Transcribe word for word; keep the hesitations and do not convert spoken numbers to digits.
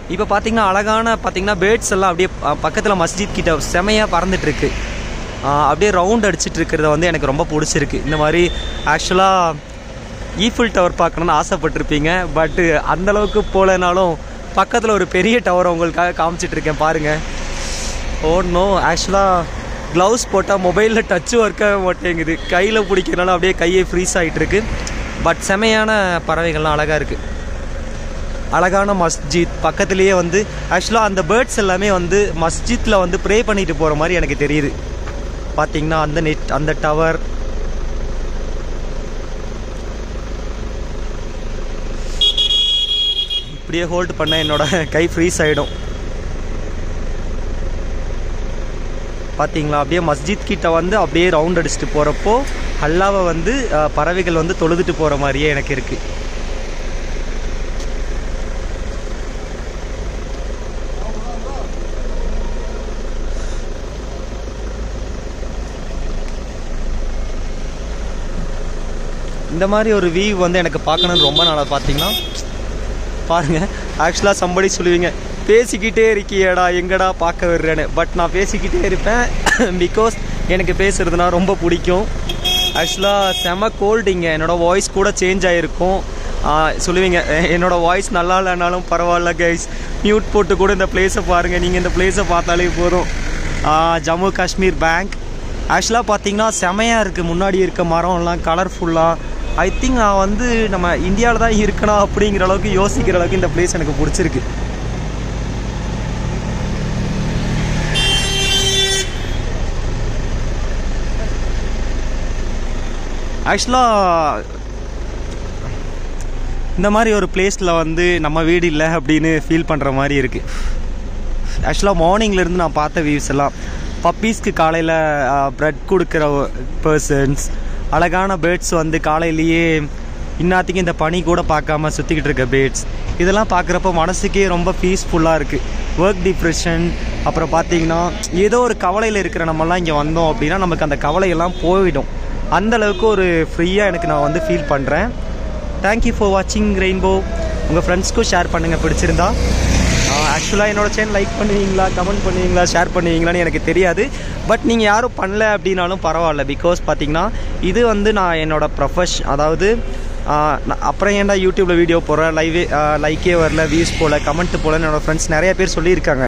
இப்போ பார்த்தீங்கன்னா அழகான பார்த்தீங்கன்னா பேர்ட்ஸ் எல்லாம் அப்படியே பக்கத்தில் மஸ்ஜித் கிட்ட செமையாக பறந்துட்டுருக்கு. அப்படியே ரவுண்ட் அடிச்சுட்டு இருக்கிறத வந்து எனக்கு ரொம்ப பிடிச்சிருக்கு. இந்த மாதிரி ஆக்சுவலாக ஈஃபில் டவர் பார்க்கணுன்னு ஆசைப்பட்டிருப்பீங்க. பட்டு அந்தளவுக்கு போகலனாலும் பக்கத்தில் ஒரு பெரிய டவரை உங்களுக்காக காமிச்சிட்ருக்கேன் பாருங்கள். ஓ நோ, ஆக்சுவலாக க்ளவுஸ் போட்டால் மொபைலில் டச்சு ஒர்க்காக மாட்டேங்குது. கையில் பிடிக்கிறனால அப்படியே கையை ஃப்ரீஸ் ஆகிட்டுருக்கு. பட் செமையான பறவைகள்லாம் அழகாக இருக்குது. அழகான மஸ்ஜித் பக்கத்துலேயே வந்து ஆக்சுவலாக அந்த பேர்ட்ஸ் எல்லாமே வந்து மஸ்ஜித்தில் வந்து ப்ரே பண்ணிட்டு போகிற மாதிரி எனக்கு தெரியுது. பார்த்தீங்கன்னா அந்த நெட் அந்த டவர் இப்படியே ஹோல்டு பண்ண என்னோட கை ஃப்ரீஸ் ஆகிடும். பார்த்தீங்களா, அப்படியே மஸ்ஜித் கிட்ட வந்து அப்படியே ரவுண்ட் அடிச்சுட்டு போகிறப்போ அல்லாவை வந்து பறவைகள் வந்து தொழுதுட்டு போகிற மாதிரியே எனக்கு இருக்குது. இந்த மாதிரி ஒரு வியூ வந்து எனக்கு பார்க்கணுன்னு ரொம்ப நாளாக. பார்த்தீங்கன்னா பாருங்கள், ஆக்சுவலாக சம்படி சொல்லுவீங்க பேசிக்கிட்டே இருக்கியடா எங்கடா பார்க்க வர்றேன்னு. பட் நான் பேசிக்கிட்டே இருப்பேன் பிகாஸ் எனக்கு பேசுகிறதுனா ரொம்ப பிடிக்கும். ஆக்சுவலாக செம கோல்டிங்க, என்னோடய வாய்ஸ் கூட சேஞ்ச் ஆகிருக்கும். சொல்லுவீங்க என்னோடய வாய்ஸ் நல்லா இல்லைனாலும் பரவாயில்ல கைஸ், மியூட் போட்டு கூட இந்த பிளேஸை பாருங்கள். நீங்கள் இந்த பிளேஸை பார்த்தாலே போதும். ஜம்மு காஷ்மீர் பேங்க் ஆக்சுவலாக பார்த்தீங்கன்னா செமையாக இருக்குது. முன்னாடி இருக்க மரம்லாம் கலர்ஃபுல்லாக. ஐ திங்க் நான் வந்து நம்ம இந்தியாவில் தான் இருக்கணும் அப்படிங்கிற அளவுக்கு யோசிக்கிற அளவுக்கு இந்த பிளேஸ் எனக்கு பிடிச்சிருக்கு. ஆக்சுவலாக இந்த மாதிரி ஒரு பிளேஸில் வந்து நம்ம வீடு இல்லை அப்படின்னு ஃபீல் பண்ணுற மாதிரி இருக்குது. ஆக்சுவலாக மார்னிங்லேருந்து நான் பார்த்த வியூஸ் எல்லாம் பப்பீஸ்க்கு காலையில் ப்ரெட் கொடுக்குற பர்சன்ஸ், அழகான பேர்ட்ஸ் வந்து காலையிலேயே இன்னாத்துக்கு இந்த பனி கூட பார்க்காம சுற்றிக்கிட்டு இருக்க பேர்ட்ஸ், இதெல்லாம் பார்க்குறப்போ மனசுக்கே ரொம்ப பீஸ்ஃபுல்லாக இருக்குது. ஒர்க் டிப்ரெஷன் அப்புறம் பார்த்தீங்கன்னா ஏதோ ஒரு கவலையில் இருக்கிற நம்மலாம் இங்கே வந்தோம் அப்படின்னா நமக்கு அந்த கவலையெல்லாம் போயிடும். அந்தளவுக்கு ஒரு ஃப்ரீயாக எனக்கு நான் வந்து ஃபீல் பண்ணுறேன். தேங்க்யூ ஃபார் வாட்சிங் ரெயின்போ. உங்கள் ஃப்ரெண்ட்ஸ்க்கும் ஷேர் பண்ணுங்கள் பிடிச்சிருந்தா. ஆக்சுவலாக என்னோடய சேனல் லைக் பண்ணுவீங்களா, கமெண்ட் பண்ணுவீங்களா, ஷேர் பண்ணுவீங்களான்னு எனக்கு தெரியாது. பட் நீங்கள் யாரும் பண்ணல அப்படின்னாலும் பரவாயில்ல. பிகாஸ் பார்த்தீங்கன்னா இது வந்து நான் என்னோடய ப்ரொஃபஷ், அதாவது அப்புறம் ஏன்டா யூடியூப்பில் வீடியோ போடுறேன், லைவே லைக்கே வரல, வியூஸ் போல், கமெண்ட் போல் என்னோடய ஃப்ரெண்ட்ஸ் நிறைய பேர் சொல்லியிருக்காங்க.